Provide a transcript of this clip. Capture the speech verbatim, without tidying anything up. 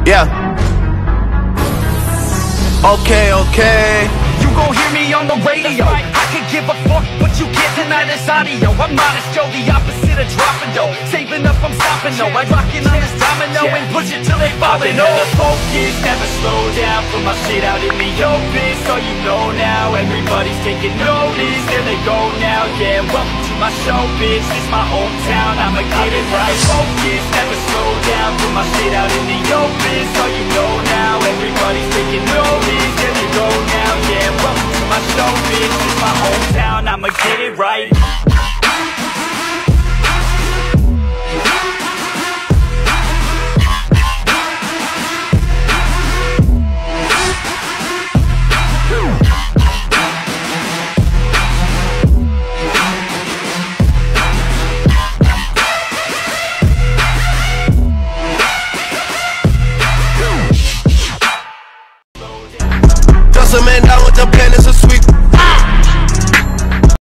Yeah. Okay, okay. You gon' hear me on the radio. I could give a fuck, but you get tonight is audio. I'm modest, Joe, the opposite of dropping dough. Saving up, I'm stopping, no. I rock it on this domino and push it till they falling. No focus, never slow down. Put my shit out in the open, so you know now. Everybody's taking notice, there they go now. Yeah, welcome to my show, bitch. This my hometown, I'ma get it right. Focus, never slow down. Put my shit out in the open, so you know now. Everybody's taking notice, there they go now. Yeah, welcome to my show, bitch. This my hometown, I'ma get it right. Dust a man down with the pen, it's a sweep.